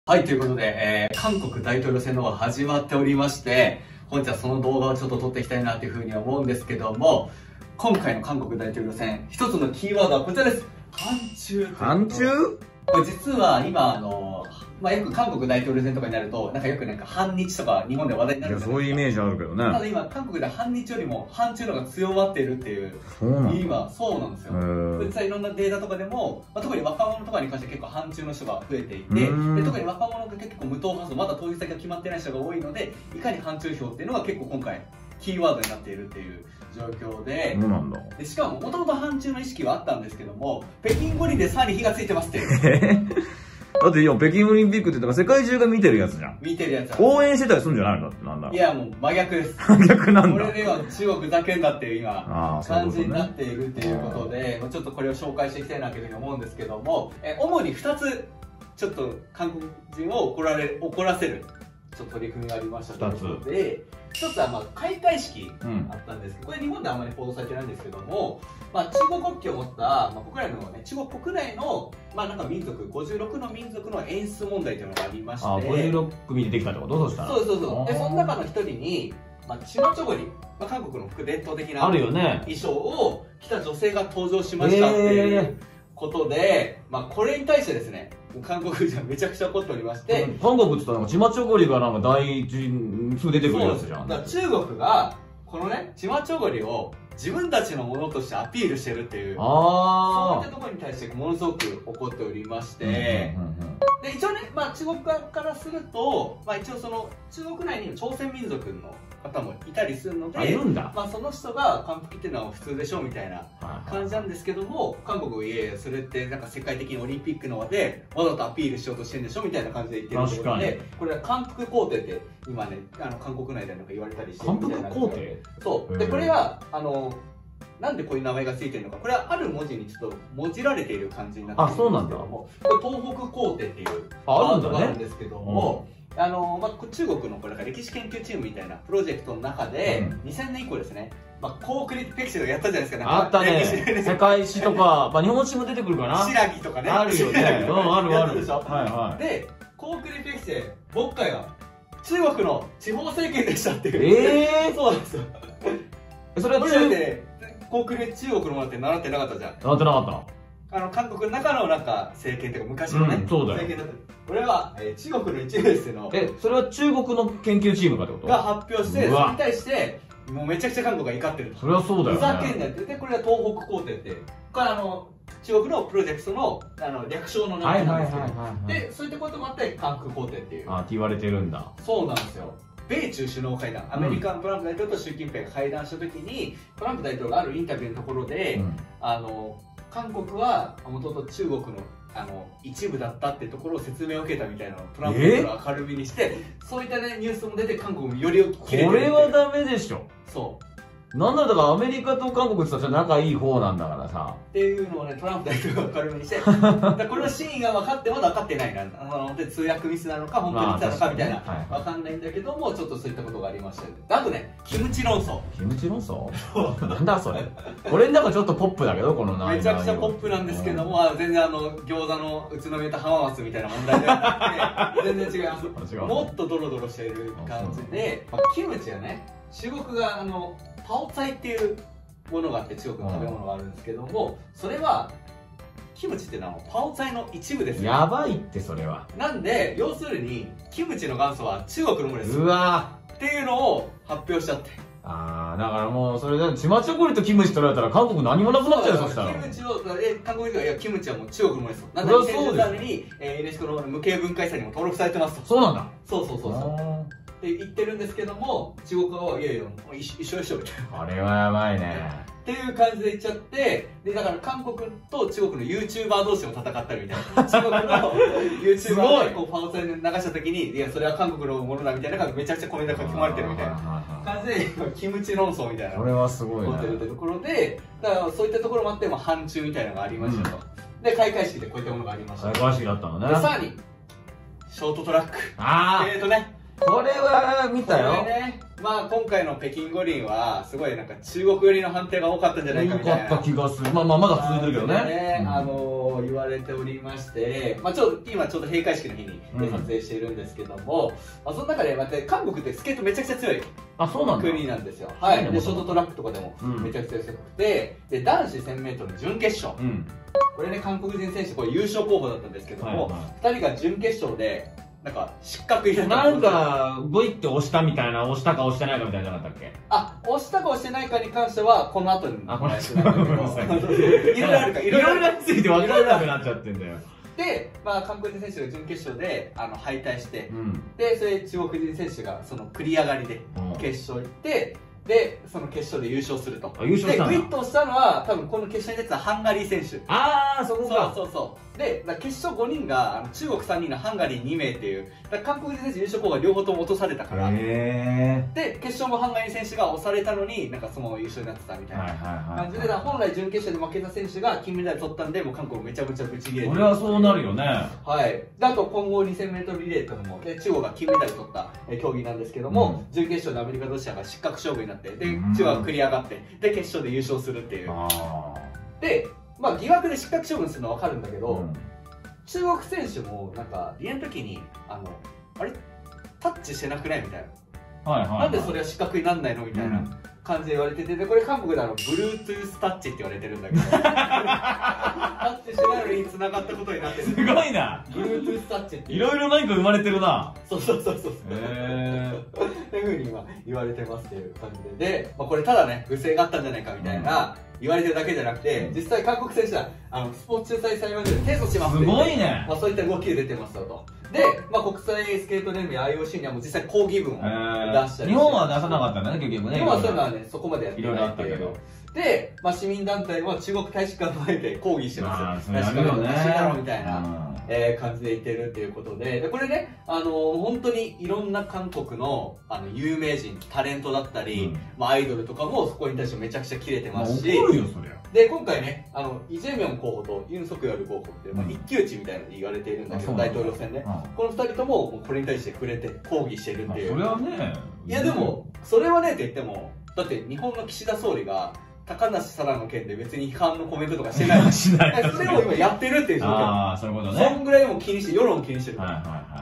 はい、ということで、韓国大統領選の方が始まっておりまして、本日はその動画をちょっと撮っていきたいなというふうに思うんですけども、今回の韓国大統領選、一つのキーワードはこちらです。反中。 反中？ これ実は今、よく韓国大統領選とかになると、よく反日とか日本で話題になるじゃないですか。 そういうイメージあるけどね。 ただ今、韓国で反日よりも反中の方が強まっているっていう。 そうなんだ。 今、そうなんですよ。実際いろんなデータとかでも、特に若者とかに関して結構反中の人が増えていて、で特に若者が結構無党派層、まだ投票先が決まってない人が多いので、いかに反中票っていうのが結構今回、キーワードになっているっていう状況で、 そうなんだ。 でしかも、もともと反中の意識はあったんですけども、北京五輪でさらに火がついてますっていう。 だって今、北京オリンピックって言ったら世界中が見てるやつじゃん。 見てるやつ応援してたりするんじゃないの？だってなんだろう。 いや、もう真逆です。 真逆なんだ。 これでは中国だけだっていう今、感じになっているっていうことで、ちょっとこれを紹介していきたいなというふうに思うんですけども、主に2つ、ちょっと韓国人を怒らせる、ちょっと取り組みがありましたということで、一つは開会式あったんですけど、これ日本ではあんまり報道されてないんですけども、中国国旗を持った、国内のね、中国国内の、民族、56の民族の演出問題というのがありまして。 56組でできたってこと？そうしたら。 そうそうそう。で、その中の一人に、チマチョゴリ、韓国の伝統的なあるよね。 衣装を着た女性が登場しましたっていうことで、これに対してですね、韓国人はめちゃくちゃ怒っておりまして、 韓国って言ったらチマチョゴリが第一すぐ出てくるやつじゃん。 だから中国がこのね、チマチョゴリを自分たちのものとしてアピールしてるっていう、そういったところに対してものすごく怒っておりまして、で一応ね、中国側からすると、一応その中国内に朝鮮民族の方もいたりするので、その人が完璧っていうのは普通でしょうみたいな感じなんですけども、韓国はいやいやそれって世界的にオリンピックの輪でわざとアピールしようとしてるんでしょみたいな感じで言ってるところで、これは韓服皇帝って今ね、韓国内で言われたりしてるみたいな。 韓服皇帝？ そうで、これはなんでこういう名前がついてるのか、これはある文字にちょっともじられている感じになっているんですけども、これ東北皇帝っていうワードがあるんですけども、中国のこれ歴史研究チームみたいなプロジェクトの中で、2000年以降ですね、コークリペクシーがやったじゃないですか。 あったね。世界史とか、日本史も出てくるかな。 白木とかね。 あるよね。あるある。 で、コークリペクシー、僕回は中国の地方政権でしたっていう。そうなんですよ。それはコークリ中国のものって習ってなかったじゃん。 習ってなかった。 韓国の中の政権というか昔のね、政権だった。これは中国の一部ですよ。 それは中国の研究チームがってことが発表して、それに対して、もうめちゃくちゃ韓国が怒ってると。 それはそうだよね。 ふざけんなって言って、これは東北皇帝って、これ中国のプロジェクトの略称の名前なんですけど、で、そういったこともあって、韓国皇帝っていう。 って言われてるんだ。 そうなんですよ。米中首脳会談、アメリカのトランプ大統領と習近平が会談したときに、トランプ大統領があるインタビューのところで、韓国はもともと中国の一部だったっていうところを説明を受けたみたいなのをトランプ大統領が明るみにして、そういったねニュースも出て韓国もより切れてる。これはダメでしょ。 そう。 なんだからアメリカと韓国ってさ、仲いい方なんだからさ。 っていうのをね、トランプ大統領が明るみにして、これの真意が分かってまだ分かってないな。で、通訳ミスなのか、本当にミスなのかみたいな、分かんないんだけども、ちょっとそういったことがありました。あとね、キムチ論争。 キムチ論争？なんだそれ。これちょっとポップだけど、この内容。 めちゃくちゃポップなんですけども、全然餃子の宇都宮と浜松みたいな問題ではなくて、全然違います。もっとドロドロしている感じで、キムチはね、中国がパオツァイっていうものがあって、中国の食べ物があるんですけども、それはキムチっていうのはパオツァイの一部ですよ。 やばいってそれは。 なんで要するにキムチの元祖は中国のものです。 うわっていうのを発表しちゃって。 だからもうそれでチマチョゴリとキムチ取られたら韓国何もなくなっちゃうよ。そしたらキムチを韓国人が、いやキムチはもう中国のものですと。なんで2013年にユネスコの無形文化遺産にも登録されてますと。 そうなんだ。 そうって言ってるんですけども、中国側はいやいや一緒みたいな。 あれはやばいね。 っていう感じで言っちゃって、でだから韓国と中国の YouTuber 同士も戦ったりみたいな。中国の YouTuber がこうパオツァイで流した時に、いやそれは韓国のものだみたいな感じでめちゃくちゃコメントが書き込まれてるみたいな感じでキムチ論争みたいな。 これはすごいね。 起ってるってところで、だからそういったところもあって反中みたいなのがありましたと。で開会式でこういったものがありました。 開会式だったのね。 でさらにショートトラック。 これは見たよ。 今回の北京五輪はすごい中国寄りの判定が多かったんじゃないかみたいな。 多かった気がする。まだ続いてるけどね。 言われておりまして、今ちょうど閉会式の日に撮影しているんですけども、その中で韓国ってスケートめちゃくちゃ強い国なんですよ。はい。でショートトラックとかでもめちゃくちゃ強くて、で男子 1000m 準決勝、これね韓国人選手これ優勝候補だったんですけども、2人が準決勝でなんか失格入れた。 なんかグイって押したみたいな、押したか押してないかみたいなのじゃなかったっけ？ 押したか押してないかに関してはこの後に。 この後なんだけど。 いろいろあるから、 いろいろについて分からなくなっちゃってんだよ。 で、韓国人選手が準決勝で敗退して、でそれ中国人選手がその繰り上がりで決勝行って、でその決勝で優勝すると。 優勝したんだ。 でグイッとしたのは多分この決勝に出てたハンガリー選手。 そこか。 そうで決勝5人が中国3人のハンガリー2名っていう、韓国人選手優勝候補が両方とも落とされたから、で決勝もハンガリー選手が押されたのになんかそのまま優勝になってたみたいな感じで、本来準決勝で負けた選手が金メダル取ったんで、もう韓国めちゃめちゃぶち切れて、 それはそうなるよね。 はい。であと今後 2000m リレーとかもで中国が金メダル取った競技なんですけども、準決勝でアメリカとロシアが失格勝負になって、で中国が繰り上がって、で決勝で優勝するっていう。で疑惑で失格処分するのは分かるんだけど、中国選手もなんかリエの時にあれタッチしてなくないみたいな、なんでそれは失格にならないのみたいな感じで言われてて、でこれ韓国でBluetooth タッチって言われてるんだけどタッチしないのに繋がったことになってる。 すごいな。 Bluetooth タッチっていろいろ何か生まれてるな。 そうっていうふうに今言われてますっていう感じで、これただね不正があったんじゃないかみたいな言われてるだけじゃなくて、実際韓国選手はスポーツ仲裁裁判所で提訴しますって、 すごいね。 そういった動きで出てますよと。で、国際スケート連盟 IOC にはもう実際抗議文を出したりして、 日本は出さなかったんだね結局ね。 日本はそういうのはねそこまでやってないっていう。で、市民団体は中国大使館の前で抗議してますよ。大使館のおかしいだろみたいな感じで言ってるっていうことで、これね本当にいろんな韓国の有名人タレントだったり、アイドルとかもそこに対してめちゃくちゃキレてますし、 怒るよそりゃ。 で今回ねイ・ジェミョン候補とユン・ソクヨル候補って一騎打ちみたいなの言われているんだけど、大統領選でこの2人ともこれに対して触れて抗議してるっていう。 それはね、 いやでもそれはねって言っても、だって日本の岸田総理が高梨沙羅の件で別に批判のコメントとかしてないしない。 それを今やってるっていう状況。 そういうことね。 そんぐらいも気にして、世論を気にしてるから。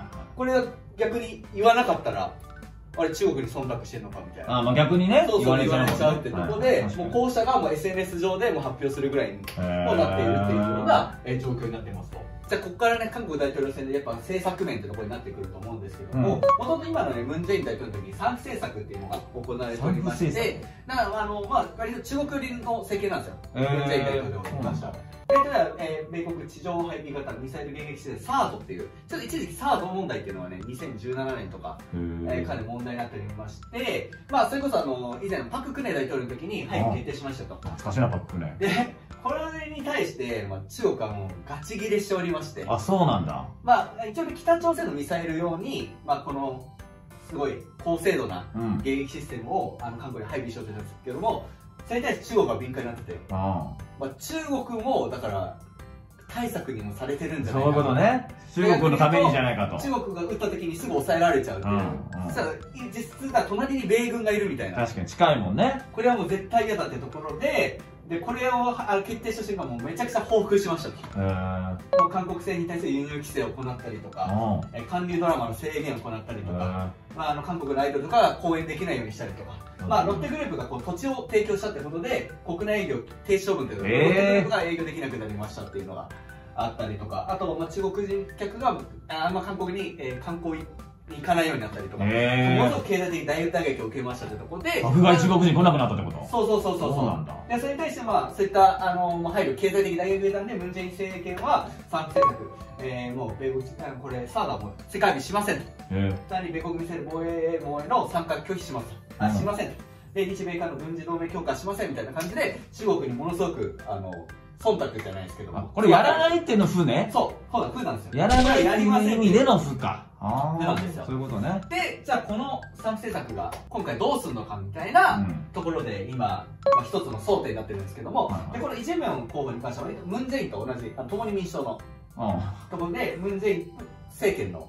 これは逆に言わなかったらあれ中国に忖度してるのかみたいな。 逆にね、 言われちゃうってとこで、もう校舎がもう SNS 上でも発表するぐらいにもなっているっていうような状況になってますと。じゃあここからね韓国大統領選でやっぱ政策面ってところになってくると思うんですけども、もともと今のねムン・ジェイン大統領の時に3期政策っていうのが行われておりまして、だから割と中国寄りの政権なんですよ、ムン・ジェイン大統領に関しては。でただ、米国地上配備型ミサイル迎撃システム THAAD っていう、ちょっと一時期 THAAD 問題っていうのはね2017年とか、かなり問題になっておりまして、それこそ以前パク・クネ大統領の時に配備決定しましたと。 懐かしいなパク・クネ。 でこれに対して、中国はもうガチ切れしておりまして、 そうなんだ。 一応北朝鮮のミサイル用に、このすごい高精度な迎撃システムを韓国に配備しようとしたんですけども、それに対して中国は敏感になってて、中国もだから対策にもされてるんじゃないかと。 そういうことね。中国のためにじゃないかと。 中国が撃った時にすぐ抑えられちゃうっていう。そしたら実質が隣に米軍がいるみたいな。 確かに近いもんね。 これはもう絶対嫌だってところで、これを決定した瞬間もうめちゃくちゃ報復しましたと。もう韓国製に対する輸入規制を行ったりとか、韓流ドラマの制限を行ったりとか、韓国のアイドルとかが公演できないようにしたりとか、ロッテグループが土地を提供したってことで国内営業停止処分というので、ロッテグループが営業できなくなりましたっていうのがあったりとか、あと中国人客が韓国に観光に行かないようになったりとか、ものすごく経済的大打撃を受けましたというところで、 爆買い中国人来なくなったってこと？ そうなんだ。でそれに対してそういった配慮経済的打撃を受けたんで、ムン・ジェイン政権は3期政策、もう米国これサーダーも世界にしませんと。さらに米国ミサイル防衛網への参加拒否しますと。しませんと。で日米韓の軍事同盟強化しませんみたいな感じで中国にものすごく忖度じゃないですけども、 これやらないっていうの負ね。 そうだ、負なんですよ。 やらないっていう意味での負か。 なんですよ。 そういうことね。 で、じゃあこの3期政策が今回どうするのかみたいなところで今一つの争点になってるんですけども、でこのイ・ジェミョン候補に関してはムン・ジェインと同じ共に民主党のところでムン・ジェイン政権の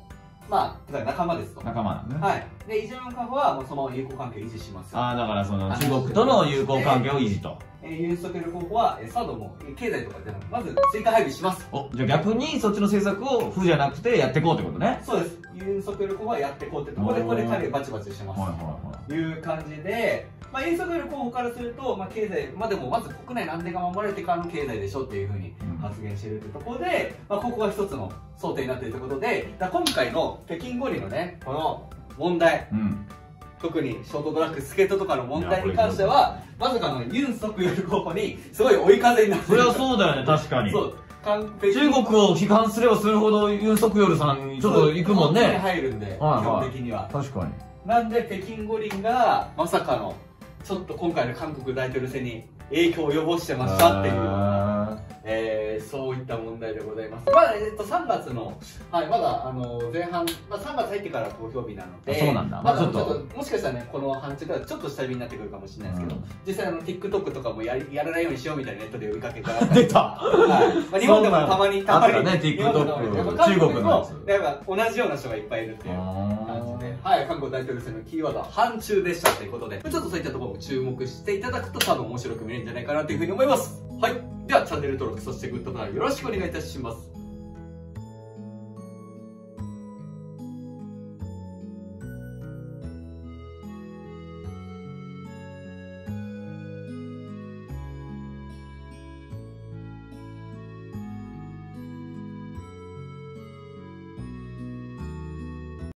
まあ、例えば仲間ですと。 仲間なんね。 はい。で、イ・ジェミョン候補は、もうそのまま友好関係を維持します。 ああ、だからその中国との友好関係を維持と。 ユン・ソクヨル候補は、サドも経済とかでまず追加配備します。 お、じゃあ逆にそっちの政策を負じゃなくてやっていこうってことね。 そうです。ユン・ソクヨル候補はやっていこうってところで、これ彼バチバチしてます。という感じで、まあ、ユン・ソクヨル候補からすると、まあ、経済、まあでもまず国内なんでが守られてからの経済でしょっていうふうに発言しているというところで、まあ、ここが一つの争点になっているということで、今回の北京五輪のね、この問題、特にショートトラック、スケートとかの問題に関しては、まさかのユン・ソクヨル候補にすごい追い風になっている。 それはそうだよね、確かに。そう。 中国を批判すればするほどユン・ソクヨルさんにちょっと行くもんね。 入るんで、基本的には。 確かに。 なんで北京五輪がまさかのちょっと今回の韓国大統領選に影響を及ぼしてましたっていうような、そういった問題でございます。まだ、3月の、はい、まだ前半、まあ、3月入ってから投票日なので、 そうなんだ。 まだちょっと、もしかしたらね、この半中からちょっと下火になってくるかもしれないですけど、実際TikTok とかもやらないようにしようみたいなネットで呼びかけたら。 出た、 はい。まあ、日本でもたまに、 ね、TikTok、中国のやつ。 やっぱ同じような人がいっぱいいるっていう感じで、はい、韓国大統領選のキーワードは反中でしたということで、ちょっとそういったところも注目していただくと多分面白く見えるんじゃないかなというふうに思います。はい。ではチャンネル登録、そしてグッドボタンよろしくお願いいたします。